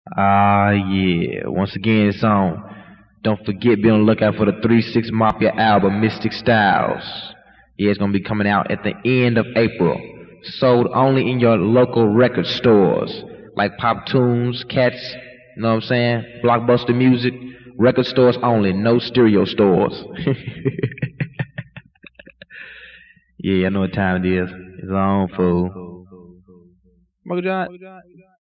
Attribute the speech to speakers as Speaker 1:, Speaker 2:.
Speaker 1: Ah, yeah. Once again, it's on. Don't forget, be on the lookout for the 3-6 Mafia album, Mystic Styles. Yeah, it's gonna be coming out at the end of April. Sold only in your local record stores, like Pop Tunes, Cats, you know what I'm saying? Blockbuster Music, record stores only, no stereo stores. Yeah, I know what time it is. It's on, fool. Smoke John.